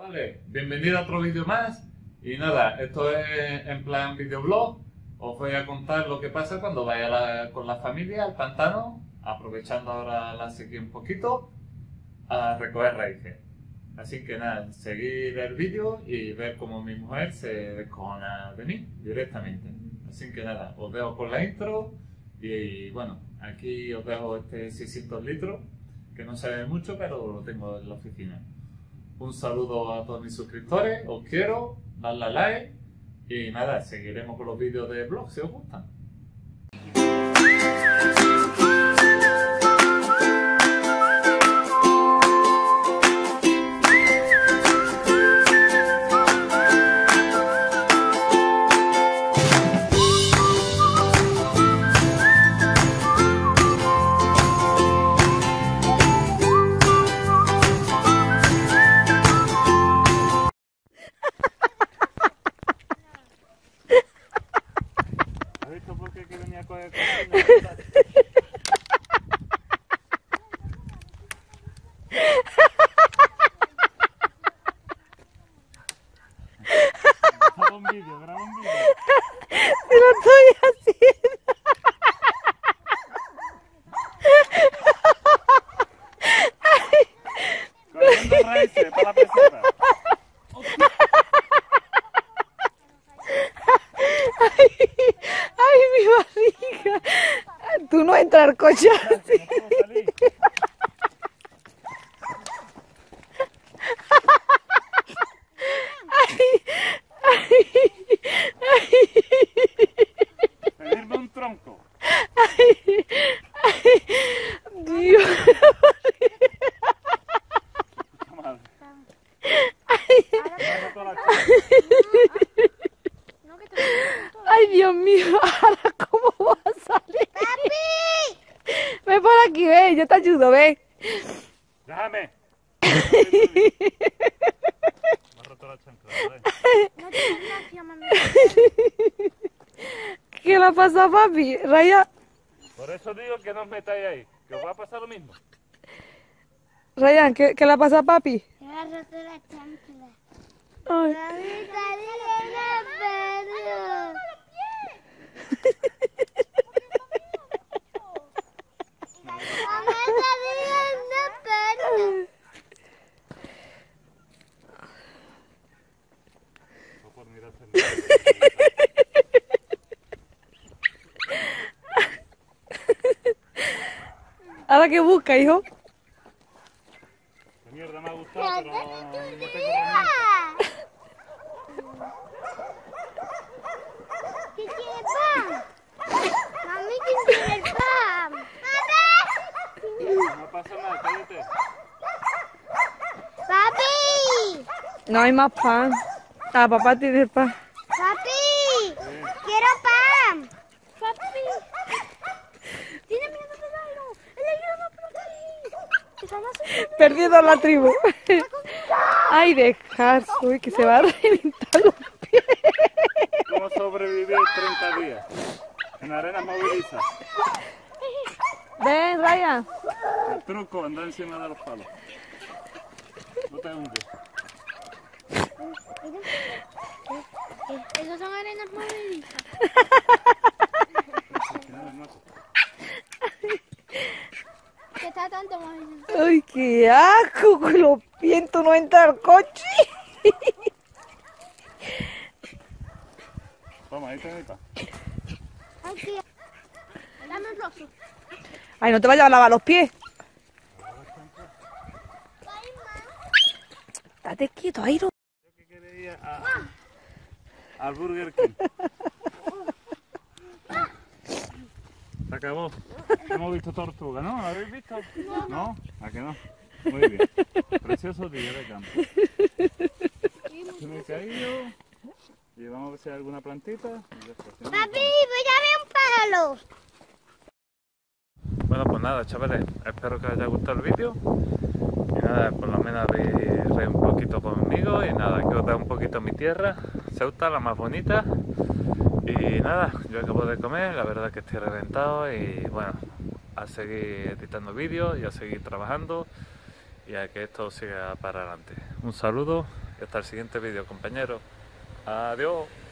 Vale, bienvenido a otro vídeo más. Y nada, esto es en plan videoblog. Os voy a contar lo que pasa cuando vaya con la familia al pantano, aprovechando ahora la sequía un poquito, a recoger raíces. Así que nada, seguir el vídeo y ver cómo mi mujer se descojona de mí directamente. Así que nada, os dejo con la intro y bueno, aquí os dejo este 600 litros, que no se ve mucho, pero lo tengo en la oficina. Un saludo a todos mis suscriptores, os quiero, dadle a like y nada, seguiremos con los vídeos de blog si os gustan. ¿Has visto por qué venía a coger cocina? Graba un vídeo, graba un vídeo. ¡Te lo estoy haciendo! Cogiendo raíces para la peseta. ¡Ay, mi barriga! Tú no entras al coche así. No puedo salir. Pedirme un tronco. Dios. Puta madre. Ay, Dios mío, ahora cómo voy a salir. ¡Papi! Ven por aquí, ven, yo te ayudo, ven. Déjame. Me ha roto la chancla, ¿vale? No tienes gracia, mami. ¿Qué le pasa, papi? Ryan, Por eso digo que no os metáis ahí, que os va a pasar lo mismo. Ryan, ¿qué le pasa a papi? Me ha roto la chancla. Ay. Mami, salí en el perro. Mami, salí en el perro. No por mirarse. ¿Ahora qué busca, hijo? Qué mierda me ha gustado, pero no tengo herramientas. ¿Quién quiere pan? Mami, ¿quién quiere pan? No pasa nada, cállate. ¡Papi! No hay más pan. Ah, papá tiene pan. ¡Papi! ¡Quiero pan! ¡Papi! ¡Tiene miedo de darlo! ¡Él ayuda por aquí! ¡Están asustando! Perdiendo la tribu. Ay, dejar, uy, que se va a reventar los pies. ¿Cómo sobrevivir 30 días? En arenas movilizas. Ven, Ryan. El truco, andar encima de los palos. No te hundes. Esas son arenas movedizas. ¿Qué está tanto moviendo? Ay, qué asco, con los vientos no entra al coche. Toma, ahí te metas. Aquí. Dame el rojo. Ay, no te vayas a lavar los pies. Estate quieto, Airo. Yo que quería ir al Burger King. Se acabó. Hemos visto tortuga, ¿no? ¿La habéis visto? No. ¿A que no? Muy bien. Precioso día de campo. Se me ha caído. Y vamos a ver si hay alguna plantita. Y ya está. Si no, Papi, dame un palo. Bueno, pues nada, chavales, espero que os haya gustado el vídeo y nada, por lo menos habéis reído un poquito conmigo y nada, que os da un poquito mi tierra, Ceuta, la más bonita. Y nada, yo acabo de comer, la verdad que estoy reventado y bueno, a seguir editando vídeos y a seguir trabajando y a que esto siga para adelante. Un saludo Y hasta el siguiente vídeo, compañeros. Adiós.